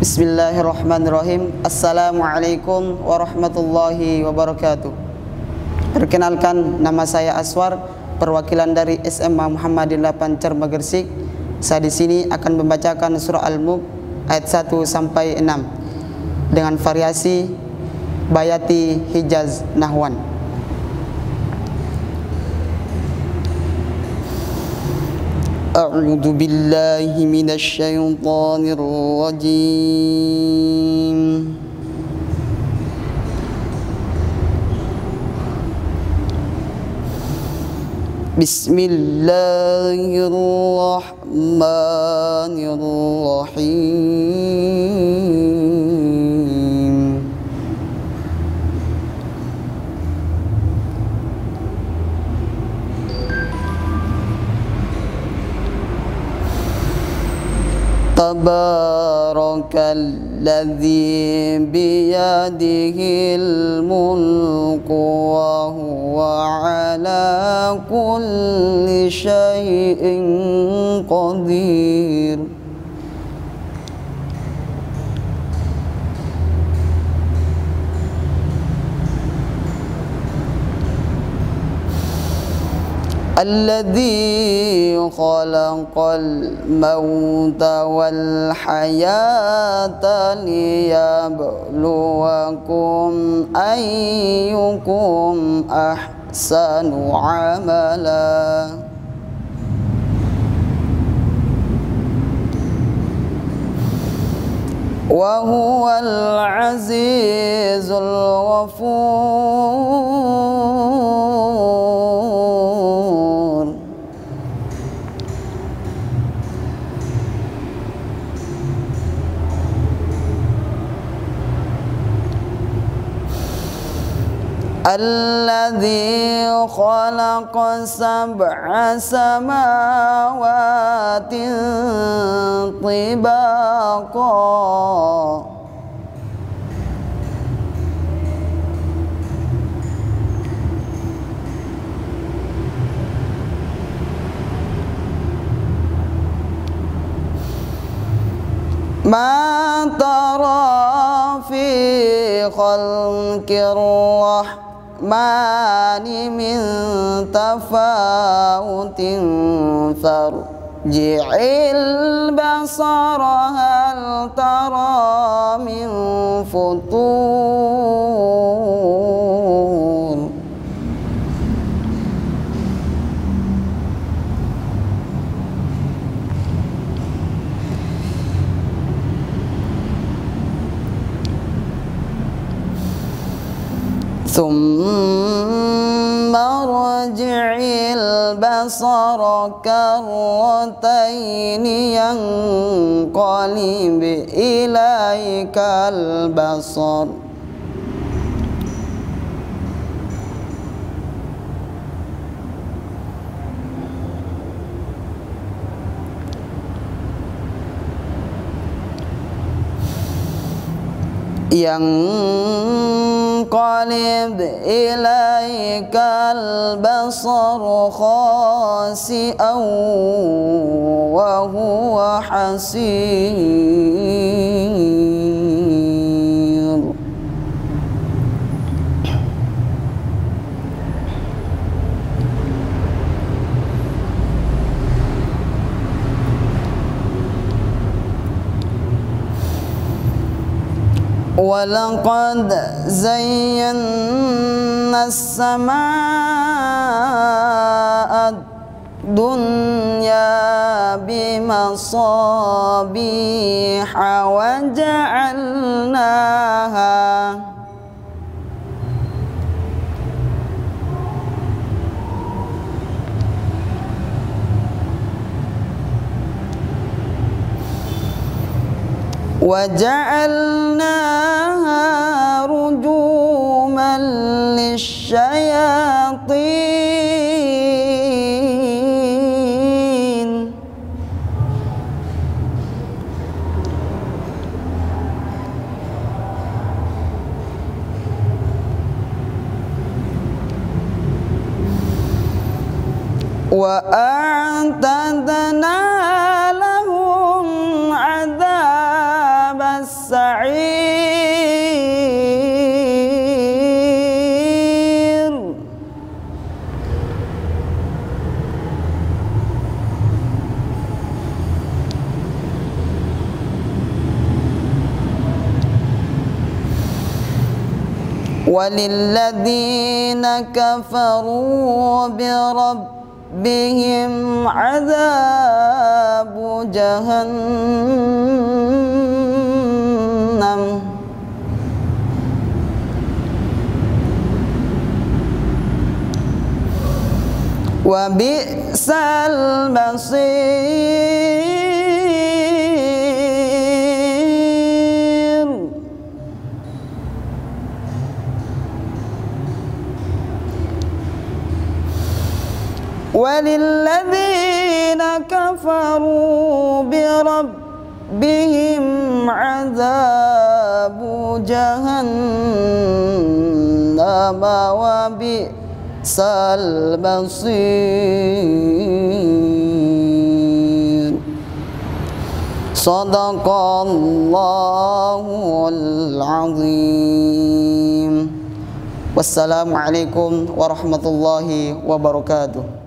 Bismillahirrahmanirrahim. Assalamualaikum warahmatullahi wabarakatuh. Perkenalkan, nama saya Aswar, perwakilan dari SMA Muhammadiyah 8 Cerma Gresik. Saya di sini akan membacakan surah Al-Mulk ayat 1 sampai 6 dengan variasi Bayati Hijaz Nahwan. A'udzu billahi minasy syaithanir rajim. Bismillahirrahmanirrahim. Tabarakalladzi biyadihil mulku wa huwa ala kulli syai'in qadir. Alladzi khalaqal mauta wal hayata liyabluwakum ayyukum ahsanu amala. Wa huwal azizul ghafur. Alladzi khalaqa sab'a samawatin tibaqa ma tara fi khalqir rahmani min tafawutin farji'il basara hal tara min futur. ثم ارجع البصر كرتين ينقلب إليك البصر ينقلب إليك البصر خاسئا وهو حسير. وَلَقَدْ زَيَّنَّا السَّمَاءَ الدُّنْيَا بِمَصَابِيحَ وجعلناها رجوما للشياطين وأعتدنا لهم عذاب السعير. السعير وللذين كفروا بربهم عذاب جهنم وبئس المصير وللذين كفروا بربهم عذاب جهنم وبئس المصير صدق الله العظيم. Wassalamualaikum warahmatullahi wabarakatuh.